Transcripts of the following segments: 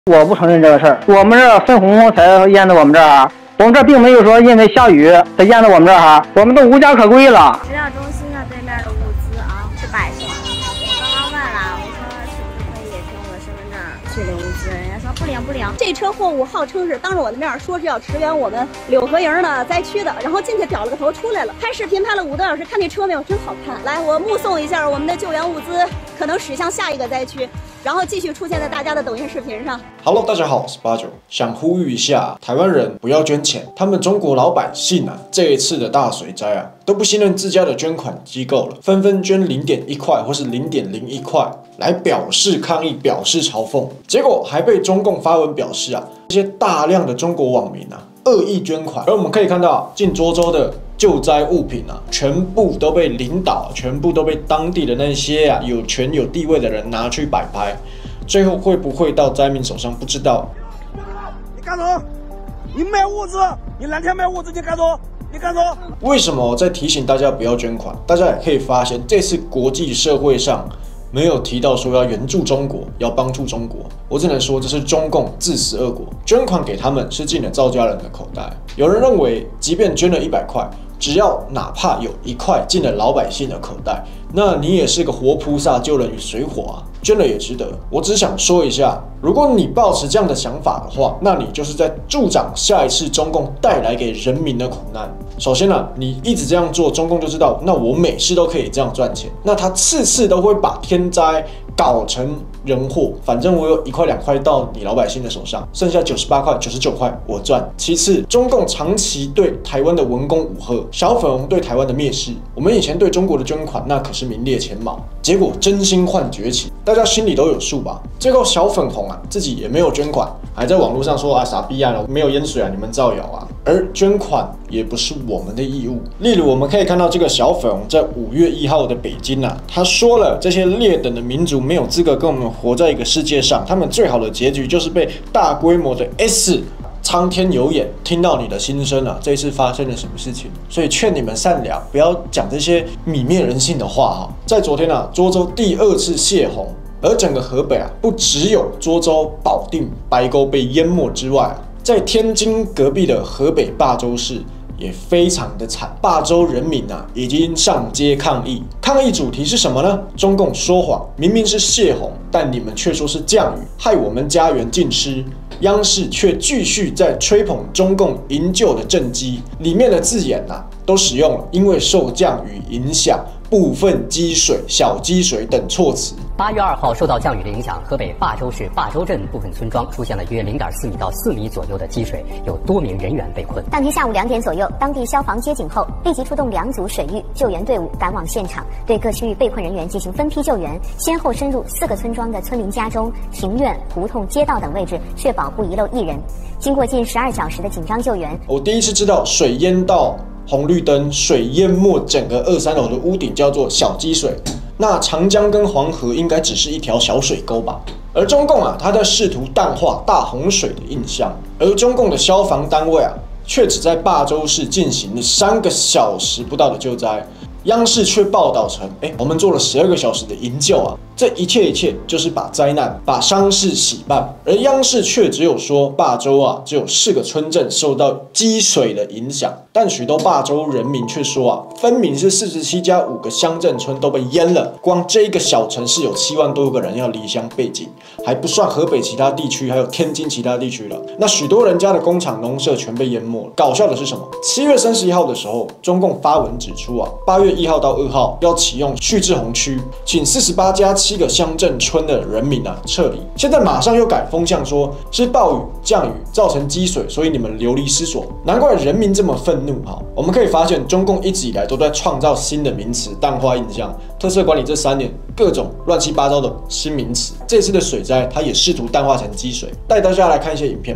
我不承认这个事儿。我们这儿分红才淹到我们这儿，我们这儿并没有说因为下雨才淹到我们这儿，我们都无家可归了。 食药中心的对面的物资啊是摆设。我刚刚问了，我说是不是可以凭我的身份证去领物资？人家说不领不领。 这车货物号称是当着我的面说是要驰援我们柳河营的灾区的，然后进去屌了个头出来了，拍视频拍了5多小时，看那车没有？真好看。来，我目送一下我们的救援物资可能驶向下一个灾区。 然后继续出现在大家的抖音视频上。 Hello， 大家好，我是八九，想呼吁一下台湾人不要捐钱，他们中国老百姓啊，这一次的大水灾啊，都不信任自家的捐款机构了，纷纷捐0.1块或是0.01块来表示抗议、表示嘲讽，结果还被中共发文表示啊，这些大量的中国网民啊，恶意捐款，而我们可以看到进涿州的 救灾物品啊，全部都被领导，全部都被当地的那些啊有权有地位的人拿去摆拍，最后会不会到灾民手上不知道。 你干什么？你卖物资，你蓝天卖物资，你干什么？你干什么？ 为什么我在提醒大家不要捐款？大家也可以发现，这次国际社会上 没有提到说要援助中国，要帮助中国，我只能说这是中共自食恶果。捐款给他们是进了赵家人的口袋。有人认为，即便捐了100块，只要哪怕有1块进了老百姓的口袋，那你也是个活菩萨，救人于水火啊，捐了也值得。我只想说一下，如果你抱持这样的想法的话，那你就是在助长下一次中共带来给人民的苦难。 首先呢，你一直这样做，中共就知道，那我每次都可以这样赚钱，那他次次都会把天灾搞成人祸，反正我有1块2块到你老百姓的手上，剩下98块、99块我赚。其次，中共长期对台湾的文攻武吓，小粉红对台湾的蔑视，我们以前对中国的捐款那可是名列前茅，结果真心换崛起，大家心里都有数吧？结果小粉红啊，自己也没有捐款，还在网络上说啊傻逼啊，没有淹水啊，你们造谣啊。 而捐款也不是我们的义务。例如，我们可以看到这个小粉红在5月1号的北京啊，他说了这些劣等的民族没有资格跟我们活在一个世界上，他们最好的结局就是被大规模的 S。 苍天有眼，听到你的心声啊！这一次发生了什么事情？所以劝你们善良，不要讲这些泯灭人性的话哈。在昨天啊，涿州第2次泄洪，而整个河北啊，不只有涿州、保定、白沟被淹没之外啊， 在天津隔壁的河北霸州市也非常的惨，霸州人民啊已经上街抗议，抗议主题是什么呢？中共说谎，明明是泄洪，但你们却说是降雨，害我们家园尽失。央视却继续在吹捧中共营救的政绩，里面的字眼啊都使用了因为受降雨影响。 部分积水、小积水等措辞。 8月2号，受到降雨的影响，河北霸州市霸州镇部分村庄出现了约0.4米到4米左右的积水，有多名人员被困。 当天下午2点左右，当地消防接警后，立即出动2组水域救援队伍赶往现场，对各区域被困人员进行分批救援，先后深入4个村庄的村民家中、庭院、胡同、街道等位置，确保不遗漏一人。经过近12小时的紧张救援， 我第一次知道水淹到 红绿灯，水淹没整个2、3楼的屋顶，叫做小积水。那长江跟黄河应该只是一条小水沟吧？而中共啊，他在试图淡化大洪水的印象，而中共的消防单位啊，却只在霸州市进行了3个小时不到的救灾。 央视却报道成，我们做了12个小时的营救啊！这一切就是把灾难、把伤势洗办，而央视却只有说霸州啊，只有4个村镇受到积水的影响，但许多霸州人民却说啊，分明是47加5个乡镇村都被淹了，光这一个小城市有7万多个人要离乡背井，还不算河北其他地区，还有天津其他地区了。那许多人家的工厂、农舍全被淹没了。搞笑的是什么？7月31号的时候，中共发文指出啊，8月1号到2号要启用蓄滞洪区，请48加7个乡镇村的人民啊撤离。现在马上又改风向，说是暴雨降雨造成积水，所以你们流离失所。难怪人民这么愤怒哈！我们可以发现，中共一直以来都在创造新的名词，淡化印象。特色管理这3年，各种乱七八糟的新名词。这次的水灾，它也试图淡化成积水。带大家来看一些影片。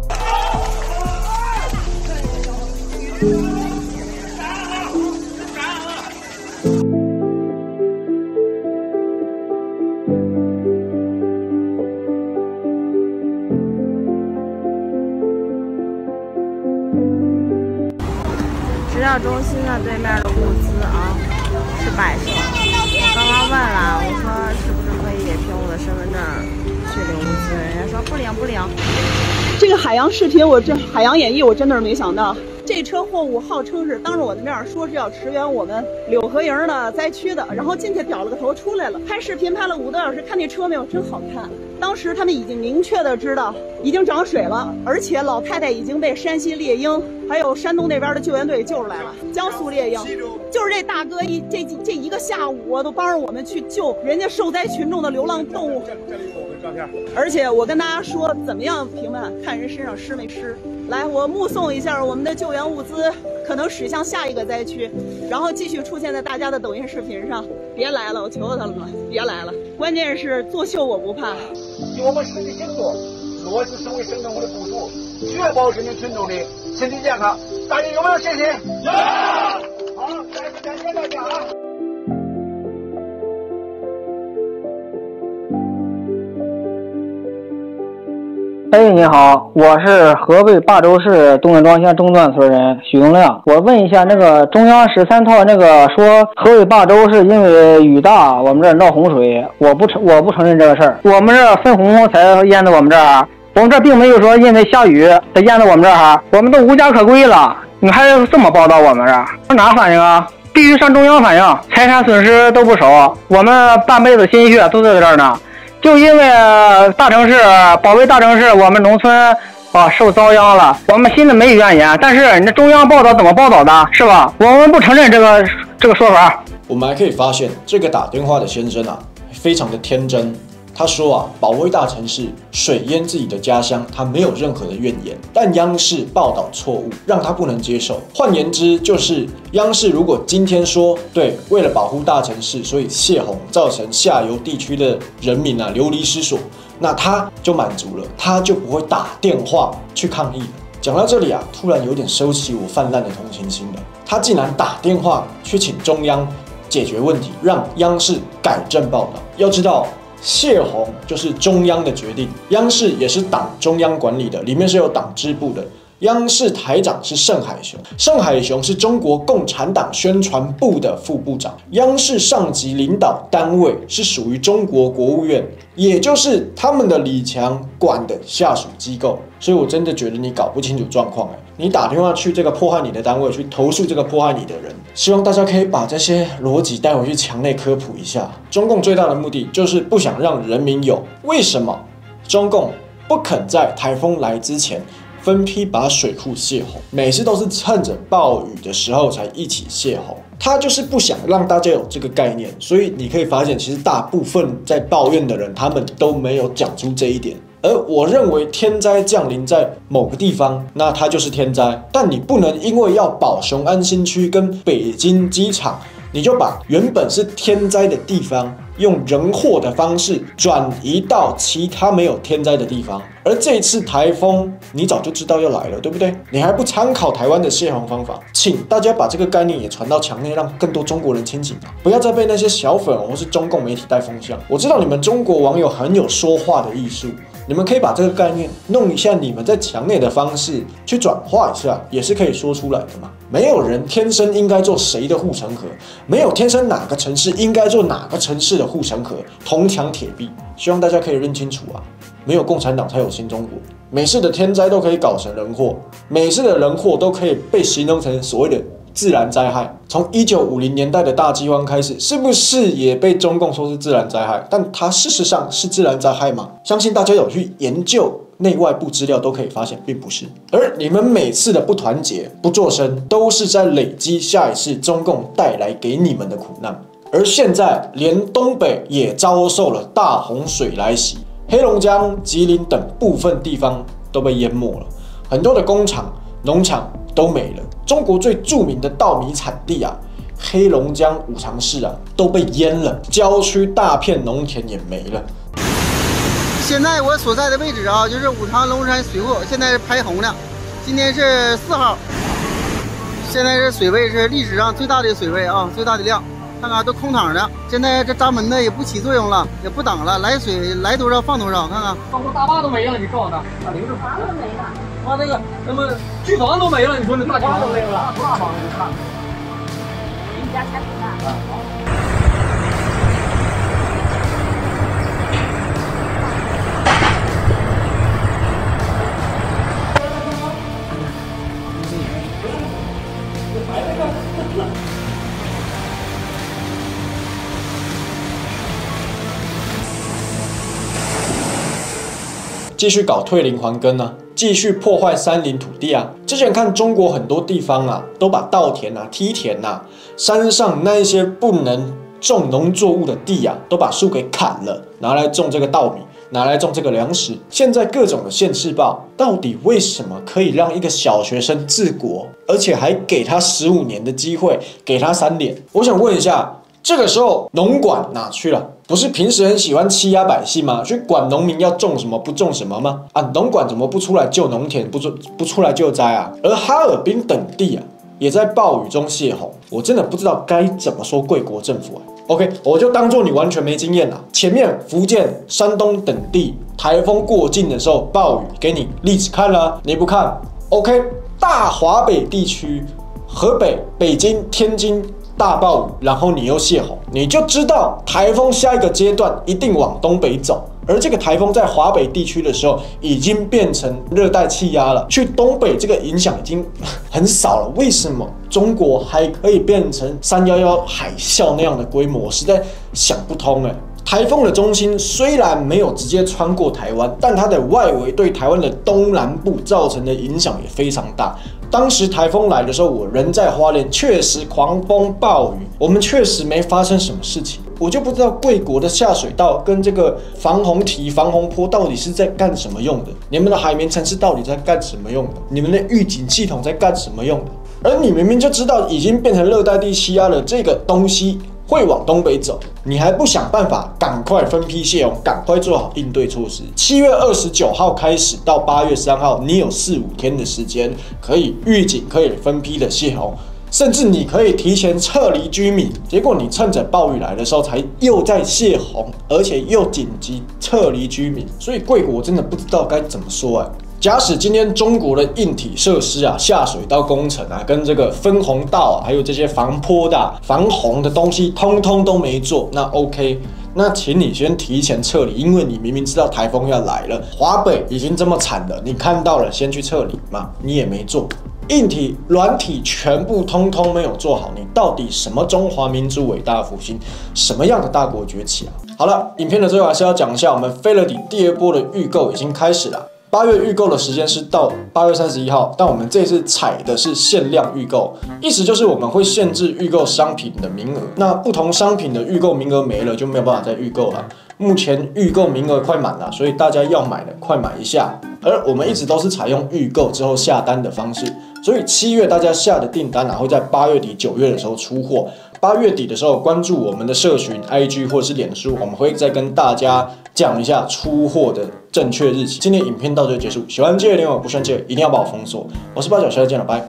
食药中心的对面的物资啊是摆设。我刚刚问了，我说是不是可以凭我的身份证去留物资，人家说不灵不灵。 这个海洋视频，海洋演绎，我真的是没想到。这车货物号称是当着我的面说是要驰援我们柳河营的灾区的，然后进去掉了个头出来了，拍视频拍了5个多小时，看那车没有，真好看。当时他们已经明确的知道已经涨水了，而且老太太已经被山西猎鹰还有山东那边的救援队救出来了。江苏猎鹰就是这大哥这一个下午都帮着我们去救人家受灾群众的流浪动物。 这里有我们照片。 而且我跟大家说，怎么样评判看人身上湿没湿。来，我目送一下我们的救援物资可能驶向下一个灾区，然后继续出现在大家的抖音视频上。别来了，我求求他了，别来了。关键是作秀我不怕。 以我们实际行动，落实省委省政府的部署，确保人民群众的身体健康。大家有没有信心？有。好，再次感谢大家啊！ 哎，你好，我是河北霸州市东岳庄县中段村人许东亮。我问一下，那个中央13套那个说河北霸州是因为雨大，我们这儿闹洪水，我不承认这个事儿。我们这分洪才淹到我们这儿，我们这并没有说因为下雨才淹到我们这儿，我们都无家可归了。你还这么报道我们这儿，哪反映啊？必须上中央反映，财产损失都不少，我们半辈子心血都在这儿呢。就因为大城市保卫大城市，我们农村受遭殃了，我们心里没怨言，但是你这中央报道怎么报道的，是吧？我们不承认这个说法。 我们还可以发现，这个打电话的先生啊，非常的天真。他说啊，保卫大城市，水淹自己的家乡，他没有任何的怨言。但央视报道错误，让他不能接受。换言之，就是央视如果今天说，对，为了保护大城市，所以泄洪造成下游地区的人民啊流离失所，那他就满足了，他就不会打电话去抗议了。讲到这里啊，突然有点收起我泛滥的同情心了。他竟然打电话去请中央解决问题，让央视改正报道。要知道，泄洪就是中央的决定，央视也是党中央管理的，里面是有党支部的。央视台长是盛海雄，盛海雄是中国共产党宣传部的副部长。央视上级领导单位是属于中国国务院，也就是他们的李强管的下属机构。所以我真的觉得你搞不清楚状况你打电话去这个迫害你的单位去投诉这个迫害你的人，希望大家可以把这些逻辑带回去墙内科普一下。中共最大的目的就是不想让人民有。为什么中共不肯在台风来之前分批把水库泄洪，每次都是趁着暴雨的时候才一起泄洪？他就是不想让大家有这个概念，所以你可以发现，其实大部分在抱怨的人，他们都没有讲出这一点。而我认为天灾降临在某个地方，那它就是天灾，但你不能因为要保雄安新区跟北京机场，你就把原本是天灾的地方用人祸的方式转移到其他没有天灾的地方。而这次台风你早就知道要来了，对不对？你还不参考台湾的泄洪方法？请大家把这个概念也传到墙内，让更多中国人清醒不要再被那些小粉或是中共媒体带风向。我知道你们中国网友很有说话的艺术，你们可以把这个概念弄一下，你们在墙内的方式去转化一下，也是可以说出来的嘛。没有人天生应该做谁的护城河，没有天生哪个城市应该做哪个城市的护城河，铜墙铁壁。希望大家可以认清楚没有共产党才有新中国。每次的天灾都可以搞成人祸，每次的人祸都可以被形容成所谓的自然灾害。从1950年代的大饥荒开始，是不是也被中共说是自然灾害？但它事实上是自然灾害吗？相信大家有去研究内外部资料都可以发现并不是。而你们每次的不团结、不作声，都是在累积下一次中共带来给你们的苦难。而现在连东北也遭受了大洪水来袭，黑龙江、吉林等部分地方都被淹没了，很多的工厂、农场都没了。中国最著名的稻米产地黑龙江五常市都被淹了，郊区大片农田也没了。 现在我所在的位置就是五常龙山水库，现在是排洪呢。今天是4号，现在是水位是历史上最大的水位最大的量。看看都空躺着，现在这闸门呢也不起作用了，也不挡了，来水来多少放多少。看看，包括大坝都没了，你告诉他，零是啥都没了。他那个什么剧房都没了，你说那大墙都没有了，大房子看。 你们家才不大。 继续搞退林还耕啊，继续破坏山林土地啊。之前看中国很多地方啊，都把稻田啊、梯田啊、山上那一些不能种农作物的地啊，都把树给砍了，拿来种这个稻米，拿来种这个粮食。现在各种的县市报，到底为什么可以让一个小学生治国，而且还给他15年的机会，给他3年？我想问一下，这个时候农管哪去了？不是平时很喜欢欺压百姓吗？去管农民要种什么不种什么吗？啊，农管怎么不出来救农田，不出来救灾啊？而哈尔滨等地啊，也在暴雨中泄洪。我真的不知道该怎么说贵国政府啊。OK， 我就当做你完全没经验啦。前面福建、山东等地台风过境的时候暴雨，给你例子看啦，你不看 ？OK， 大华北地区，河北、北京、天津。大暴雨，然后你又泄洪，你就知道台风下一个阶段一定往东北走。而这个台风在华北地区的时候，已经变成热带气压了，去东北这个影响已经很少了。为什么中国还可以变成311海啸那样的规模？我实在想不通哎。台风的中心虽然没有直接穿过台湾，但它的外围对台湾的东南部造成的影响也非常大。当时台风来的时候，我人在花莲，确实狂风暴雨，我们确实没发生什么事情。我就不知道贵国的下水道跟这个防洪堤、防洪坡到底是在干什么用的？你们的海绵城市到底在干什么用的？你们的预警系统在干什么用的？而你明明就知道已经变成热带地气压了，这个东西会往东北走，你还不想办法赶快分批泄洪，赶快做好应对措施。7月29号开始到8月3号，你有4-5天的时间可以预警，可以分批的泄洪，甚至你可以提前撤离居民。结果你趁着暴雨来的时候才又在泄洪，而且又紧急撤离居民。所以贵国真的不知道该怎么说啊。假使今天中国的硬体设施啊、下水道工程啊、跟这个分洪道啊，还有这些防坡的、防洪的东西，通通都没做，那 OK， 那请你先提前撤离，因为你明明知道台风要来了，华北已经这么惨了，你看到了先去撤离嘛，你也没做。硬体、软体全部通通没有做好，你到底什么中华民族伟大复兴，什么样的大国崛起啊？好了，影片的最后还是要讲一下，我们飞了底第2波的预购已经开始了。8月预购的时间是到8月31号，但我们这次采的是限量预购，意思就是我们会限制预购商品的名额。那不同商品的预购名额没了，就没有办法再预购了。目前预购名额快满了，所以大家要买的快买一下。而我们一直都是采用预购之后下单的方式，所以7月大家下的订单会在8月底、9月的时候出货。8月底的时候，关注我们的社群、IG 或者是脸书，我们会再跟大家讲一下出货的正确日期。今天影片到这里结束，喜欢记得点我，不喜欢记得一定要把我封锁。我是八角，下次见了，拜。